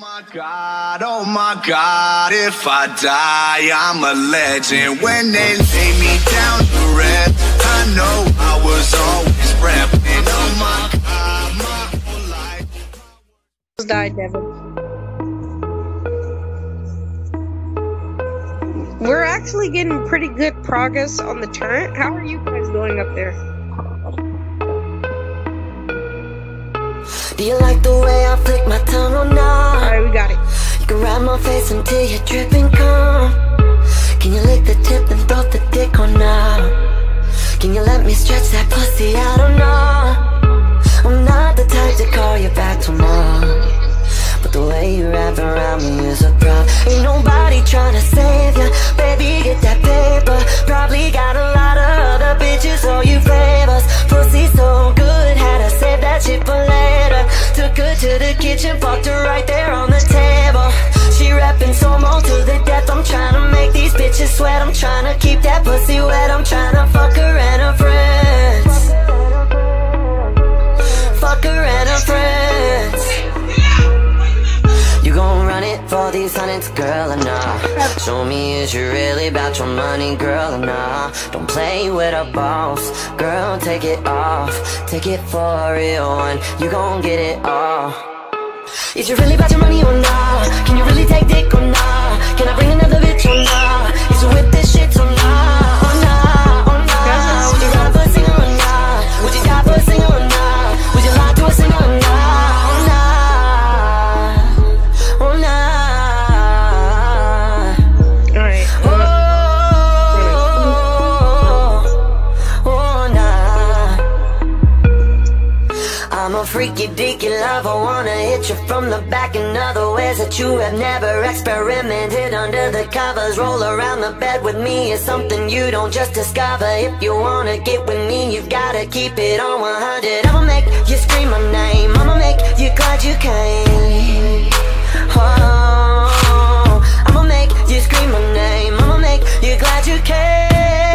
Oh my God, if I die, I'm a legend. When they lay me down to rest, I know I was always repping. Oh my God, my whole life. Died, Devin. We're actually getting pretty good progress on the turret. How are you guys doing up there? Do you like the way I flick my tongue or not? Alright, we got it. You can ride my face until you're dripping cum. Can you lick the tip and throw the dick or not? Can you let me stretch that pussy out or not? I'm not the type to call you back tomorrow, but the way you wrap around me is a problem. Ain't nobody tryna save ya. Baby, get that paper. Probably got a lot of other bitches, so you favors. Pussy so good, had to save that shit for later. Took her to the kitchen, fucked her right there on the table. She rapping so more to the death. I'm tryna make these bitches sweat. I'm tryna keep that pussy wet. I'm tryna fuck her and her friends. Fuck her and her friends. You gon' run it for these hundreds, girl, or nah? Show me, is you really about your money, girl, or nah? Don't play with a boss, girl, take it off. Take it for a real one, you gon' get it all. Is you really about your money or nah? Can you really take dick or nah? Can I bring another bitch or nah? Is you with this shit or nah? Or nah, or nah? Would you ride for a singer or nah? Would you die for a singer or nah? Would you lie to a singer or nah? Or nah? I'm a freaky deaky love. I wanna hit you from the back in other ways that you have never experimented. Under the covers, roll around the bed with me is something you don't just discover. If you wanna get with me, you've gotta keep it on 100. I'ma make you scream my name, I'ma make you glad you came. Oh, I'ma make you scream my name, I'ma make you glad you came.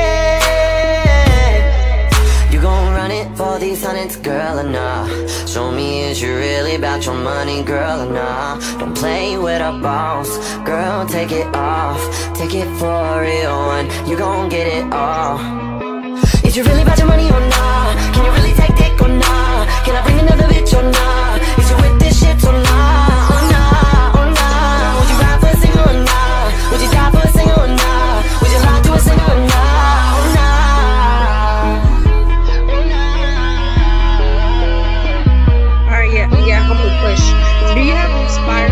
You gon' run it for these hundreds, girl, or nah? Show me, is you really about your money, girl, or nah? Don't play with a boss, girl, take it off. Take it for a real one, you gon' get it all. Is you really about your money or nah? Can you really take dick or nah? Can I bring another bitch or nah? Is you with this shit or nah? Or nah, or nah? Would you ride for a singer or nah? Would you die for a singer or nah? Would you lie to a singer or nah? Or nah? Yeah, humble push. Do you have Inspire?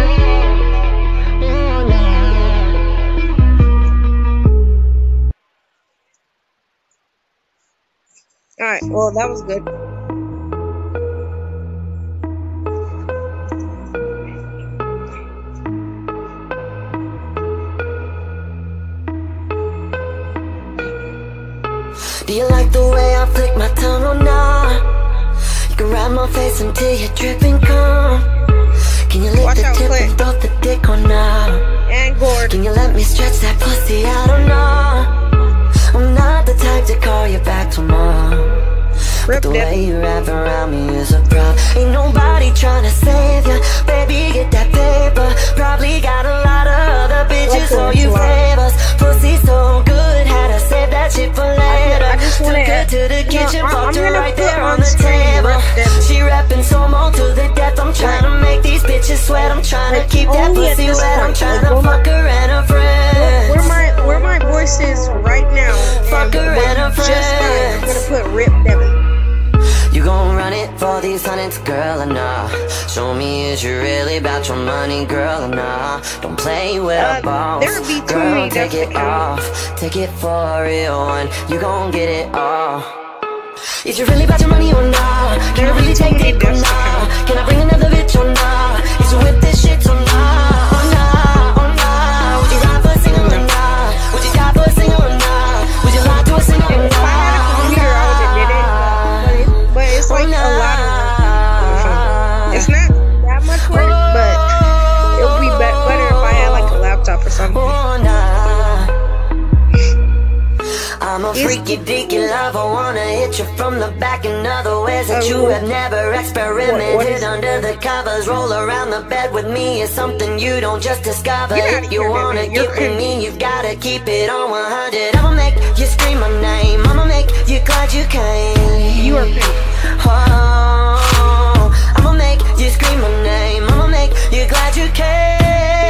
Alright, well, that was good. Do you like the way I flick my tongue or not? You can ride my face until you're dripping cum. Can you lick the tip and throw the dick or not? And Gord. Can you let me stretch that pussy out or not? I'm not the type to call you back tomorrow, but the way you wrap around me is a problem. Ain't nobody tryna save ya. Baby, get that paper. Probably got a lot of other bitches, so you favors. Pussy so good, had to save that shit for later. Took her to the kitchen, fucked her right there on the table. She rapping so more to the death. I'm tryna make these bitches sweat. I'm tryna keep that pussy wet. I'm tryna fuck her and her friends. Where my voice is right now. Fuck her and her friends. I'm gonna put Rip Devin. You gon' run it for these hundreds, girl, or nah? Show me, is you really about your money, girl, or nah? Don't play with a boss, girl, take it off. Take it for a real one, you gon' get it all. Is you really about your money or nah? Can you really take dick or nah? Can I bring another bitch or nah? Is you with this shit or nah? Or nah, or nah? Would you ride for a singer or nah? Would you die for a singer or nah? Would you lie to a singer or nah? It's like a lot of it's not that much work, but it would be better if I had like a laptop or something. freaky deaky love, I wanna hit you from the back in other ways that you have never experimented. Under the covers, roll around the bed with me is something you don't just discover. If you wanna get with me, you've gotta keep it on 100. I'ma make you scream my name, I'ma make you glad you came. You are pink. Oh, I'ma make you scream my name, I'ma make you glad you came.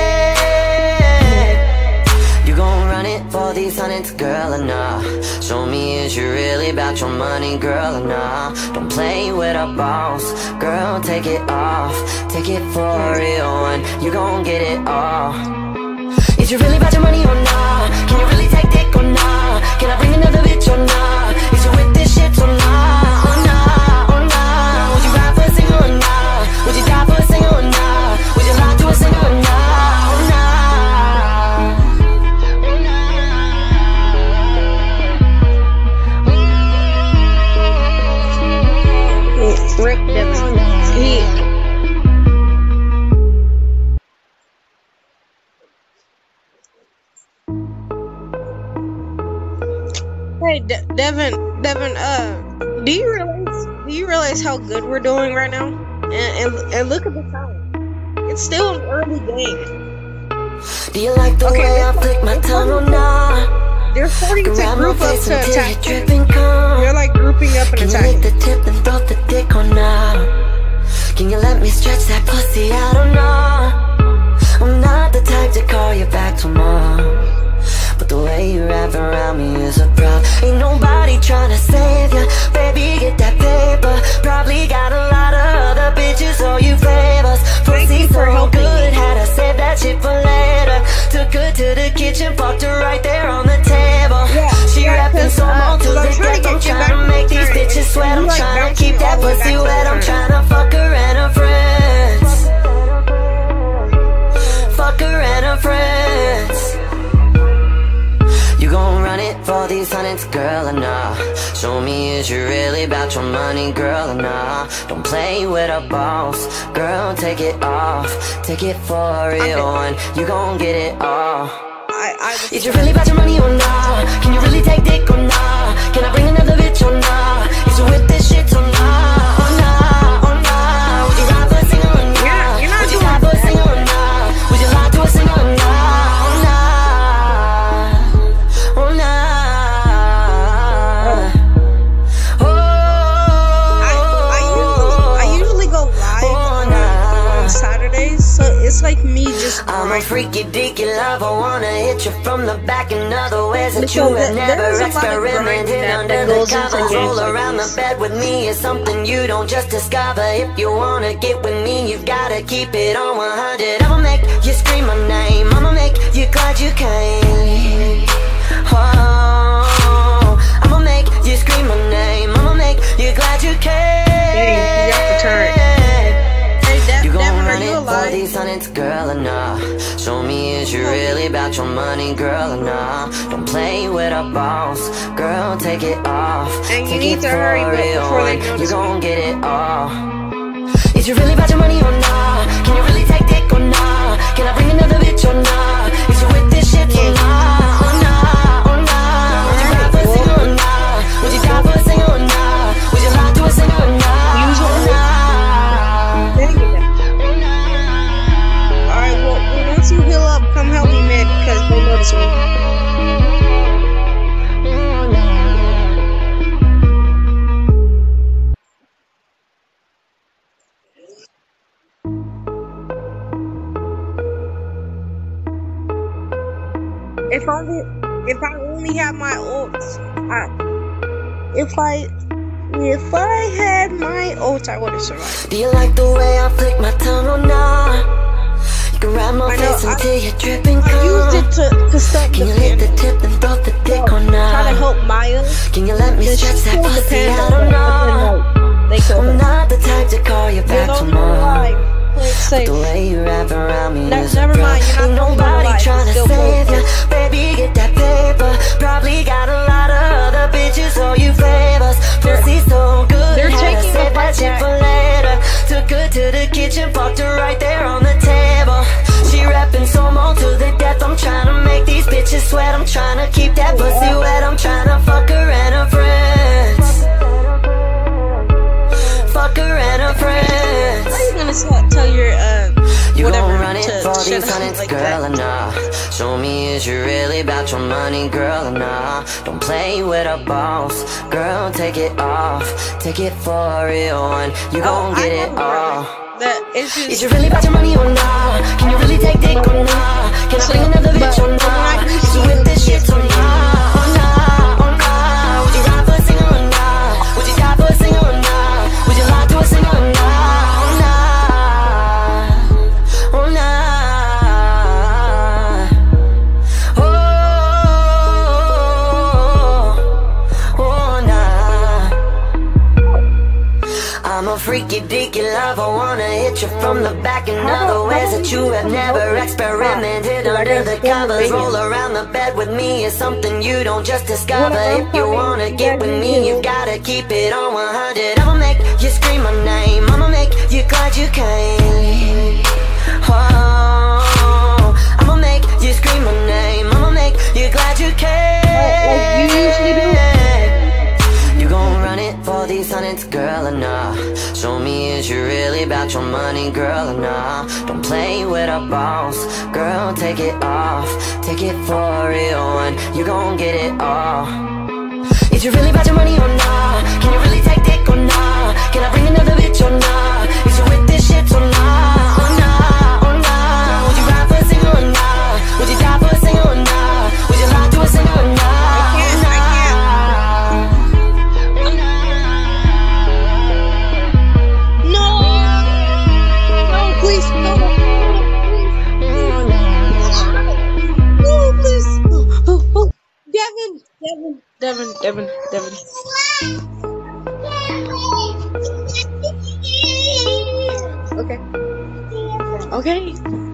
You gon' run it for these hundreds, girl, or nah? Show me, is you really about your money, girl, or nah? Don't play with a boss, girl, take it off. Take it for a real one, you gon' get it all. Is you really about your money or nah? Can you really take dick or nah? Can I bring another bitch or nah? Is you with this shit or nah? Or nah, or nah? Would you ride for a singer or nah? Would you die for a singer or nah? Would you lie to a singer or nah? Or nah? Rip Devin. Hey, Devin, do you realize how good we're doing right now? And look at the time. It's still an early game. Do you like the way I flick my tongue or not? They're starting to group up to attack. They're like grouping up and attacking. Can you lick the tip and throw the dick or not? Can you let me stretch that pussy out or not? I'm not the type to call you back tomorrow, but the way you wrap around me is a problem. Ain't nobody trying to save ya. Baby, get that paper. Probably got a lot of other bitches, so you favors. Pussy so good, had to save that shit for later. Took her to the kitchen, fucked her right there on the table. She rapping so long to the death. I'm trying to make these bitches sweat. I'm trying to keep that pussy wet. I'm trying to fuck her and her friends. Fuck her and her friends. You gon' run it for these hundreds, girl, or nah? Show me, is you really about your money, girl, or nah? Don't play with a boss, girl, take it off. Take it for a real one, you gon' get it all. Is you really about your money or nah? Can you really take dick or nah? Can I bring another bitch or nah? Is you with this shit or nah? Or nah, or nah? Would you ride for a singer or nah? Would you die for a singer or nah? Would you lie to a singer or nah? Or nah? I usually go live on Saturdays, so it's like me just I'm a freaky deaky love, I wanna hit you from the back in other ways that you have never experimented. Under the covers, roll around the bed with me is something you don't just discover. If you wanna get with me, you've gotta keep it on 100. I'ma make you scream my name, I'ma make you glad you came. Oh, I'ma make you scream my name, I'ma make you glad you came. Dang, you got the turret. You gon' run it for these hundreds, girl, or nah? Show me, is you really about your money, girl, or nah? Don't play with a boss, girl, take it off. And you Take need it to for hurry a real before they one, notice you gon' me. get it all. Is you really about your money or nah? Can you really take dick or nah? Can I bring another bitch or nah? Is you with this shit or nah? Or nah, or nah? Would you ride for a singer or nah? Would you die for a singer or nah? Would you lie to a singer or nah? Or nah? Alright, well, once you heal up, come help me mid, because they notice me. If I only had my ults, if I had my ults, I would have survived. Do you like the way I flick my tongue or not? You can ride my face until you're dripping. I used it to stop the Can you lick the tip and throw the dick or not? Try to help Maya. Can you let me stretch that pussy out or not? I'm not the type to call you back tomorrow, but the way you wrap around me is a problem. Ain't nobody trying to save ya. Baby, get that paper. Probably got a lot of other bitches, so you favors. Pussy so good, They're had to taking save a that shit for later. Took her to the kitchen, fucked her right there on the table. She rapping so more to the death. I'm trying to make these bitches sweat. I'm trying to keep that pussy wet. I'm trying to fuck her tell your You whatever gon' run it to for shut these up hundreds, like girl, or that. nah? Show me, is you really about your money, girl, or nah? Don't play with a boss, girl, take it off. Take it for a real one, you gon' get it all. That it's just. Is you really about your money or nah? Can you really take dick or nah? Can I bring another bitch or nah? Is you with this shit or nah? Or nah, or nah? Would you ride for a singer or nah? Would you die for a singer or nah? Would you lie to a singer or nah? Or nah? Or nah? Oh, nah. I'm a freaky deaky lover, wanna hit you from the back in other ways that you have never experimented. Under the covers, roll around the bed with me is something you don't just discover. If you wanna get with me, you gotta keep it on 100. I'ma make you scream my name, I'ma make you glad you came. Oh, I'ma make you scream my name, I'ma make you glad you came. Like you usually do. You gon' run it for these hundreds, girl, or nah? Show me, is you really about your money, girl, or nah? Don't play with a boss, girl, take it off. Take it for a real one, you gon' get it all. Is you really about your money or nah? Can you really take dick or nah? Can I bring another bitch or nah? Is you with this shit or nah? Or nah, or nah? Would you ride for a singer or nah? Would you die for a singer or nah? Would you lie to a singer or nah? Devin. Okay.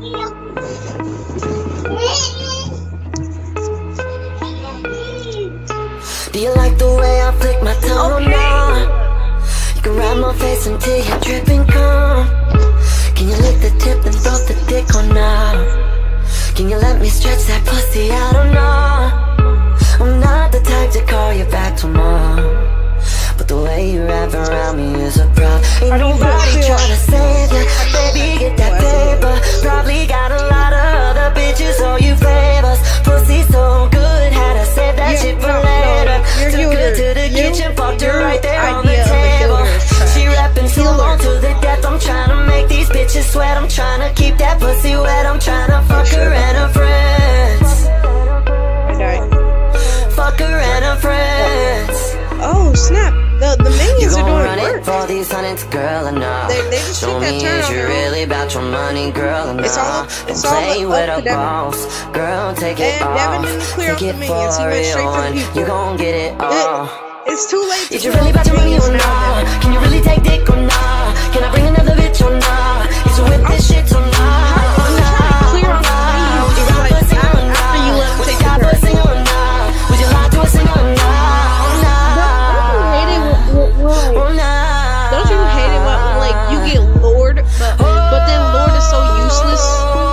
Do you like the way I flick my tongue? Okay. You can ride my face until you're dripping cum. Can you lick the tip and throw the dick or not? Can you let me stretch that pussy out or not? I'm not the type to call you back tomorrow, but the way you wrap around me is a problem. Ain't nobody tryna save you, baby, get that paper. Probably got a lot of other bitches, so you favors. Pussy so good, had to save that shit for later. Took her to the kitchen, fucked her right there on the table. She rapping so long to the death, I'm tryna make these bitches sweat. I'm tryna keep that pussy wet, I'm tryna fuck her and her friends. Fuck her and her friends. Oh snap! The minions are doing work. For these hundreds, girl, or nah? They just show me, is you really about your money, girl, or nah? It's play all with a boss, girl, take it off. Take it for a real one, you gon' get it all. It's too late. Is you really about your money or nah? Can you really take dick or nah? Can I bring another bitch or nah? Is you with this shit or nah? Or nah? Would you ride for a singer or nah? Would you die for a singer or nah? Would you lie to a singer or nah? Don't you hate it when like you get lured, but then Lord is so useless?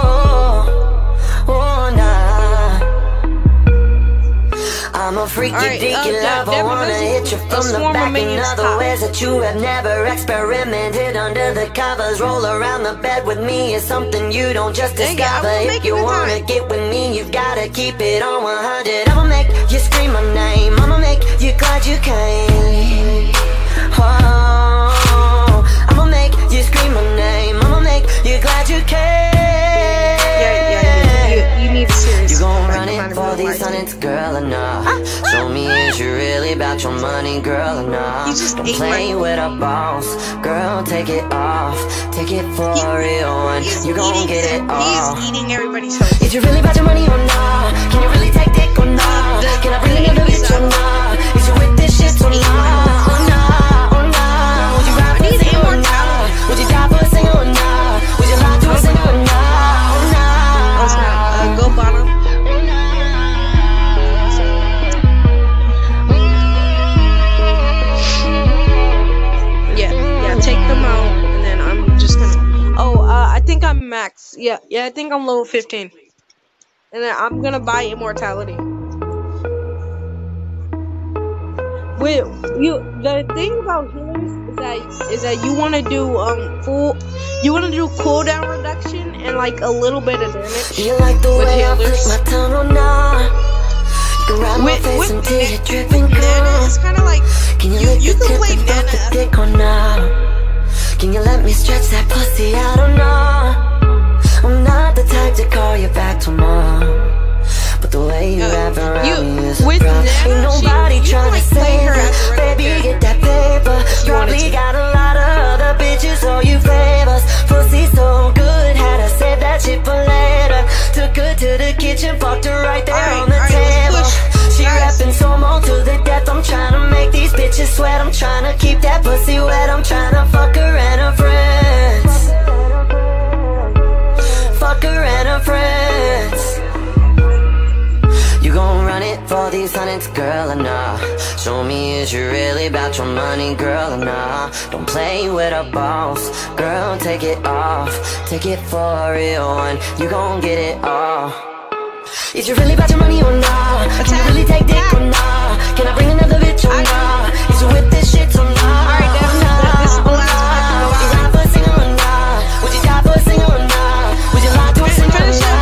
I'm a freaky deaky lover, wanna hit you from the back in other ways that you have never experimented. Under the covers, roll around the bed with me is something you don't just discover. If you wanna get with me, you've gotta keep it on 100. I'ma make you scream my name, I'ma make you glad you came. Oh, I'ma make you scream my name, I'ma make you glad you came. You need a serious. You gon' run it for these hundreds, girl, or nah? Show me, is you really about your money, girl, or nah? Don't play with a boss, girl, take it off. Take it for a real one, you gon' get it all. He's eating everybody's hope. Is you really about your money or nah? Can you really take dick or nah? Can I bring another bitch or nah? Is you with this shit or nah? Or nah, or nah? Would you ride for a singer or nah? Would you die for a singer or nah? Would you lie to a singer or nah? Or nah? Go bottom. Yeah, take them out, and then I'm just gonna. Oh, I think I'm max. Yeah, I think I'm level 15, and then I'm gonna buy immortality. Wait, the thing about healers is that you want to do cooldown reduction and like a little bit of damage. You like the way I flick my tongue or not? You can ride my face until you're dripping Nana, it's kind of like can you can play Nana the dick or not? Can you let me stretch that pussy out or not? I'm not the type to call you back tomorrow, but the way you wrap around me is a problem. Ain't nobody trying to save her. Baby, get that paper. Probably got a lot of other bitches, so you favors. Pussy so good, had to save that shit for later. Took her to the kitchen, fucked her right there on the table. She rapping so more to the death. I'm trying to make these bitches sweat. I'm trying to keep that pussy wet. I'm trying to fuck her and her friends. Fuck her and her friends. You gon' run it for these hundreds, girl, or nah? Show me, is you really about your money, girl, or nah? Don't play with a boss, girl, take it off. Take it for a real one, you gon' get it all. Is you really about your money or nah? Can you really take dick or nah? Can I bring another bitch or nah? Is you with this shit or nah? Alright, this is the last one. Would you ride for a singer or nah? Would you die for a singer or nah? Would you lie to a singer or nah?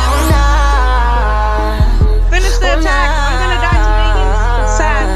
Finish the attack. I'm gonna die today. It's sad.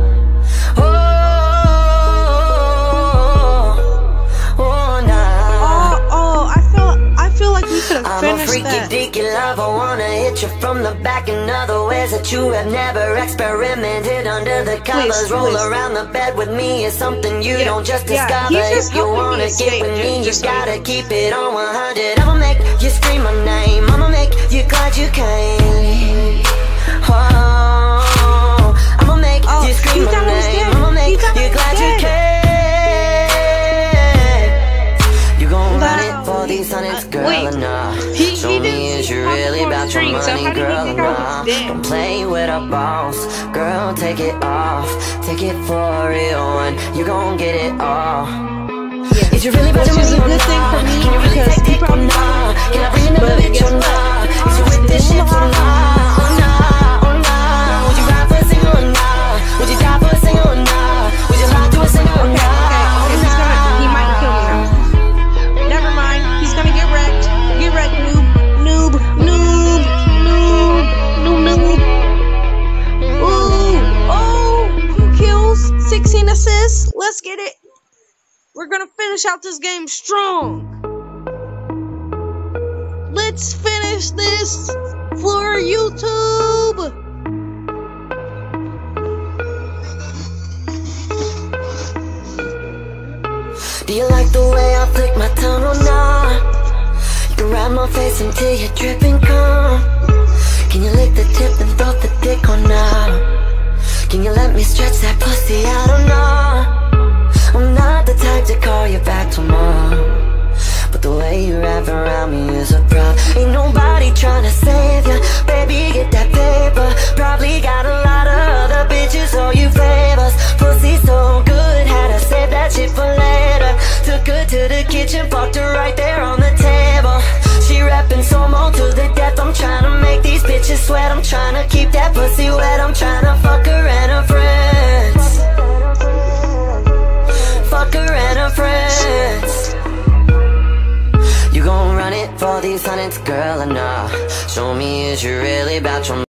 I feel like we could have finished that. I'm a freaky deaky love. I wanna hit you from the back in other ways that you have never experimented. Under the covers, roll around the bed with me is something you don't just discover. If you wanna get with me, you gotta keep it on 100. I'ma make you scream my name. I'ma make you glad you came. I'ma make you scream my name. I'ma make you glad you came. You gon' run it for these hundreds, girl, or nah? Show me, is you really about your money, girl, or nah? Don't play with a boss, girl, take it off. Take it for a real one, you gon' get it all. Is you really about your money, or nah? Can you really take dick or nah? Can I bring another bitch or nah? Is you with this shit or nah? Would you die for a singer or nah? Would you lie to a singer or nah? He might kill me now. Never mind. He's gonna get wrecked. Get wrecked, noob. Ooh. Oh, 2 kills, 16 assists. Let's get it. We're gonna finish out this game strong. Let's finish this for YouTube. Do you like the way I flick my tongue or not? You can ride my face until you're dripping calm. Can you lick the tip and throw the dick or not? Can you let me stretch that pussy out or not? I'm not the type to call you back tomorrow, but the way you wrap around me is a problem. Ain't nobody trying to save you. Baby, get that paper. Probably got a lot of other bitches, so you favors. Pussy so good, had to save that shit for later. Took her to the kitchen, fucked her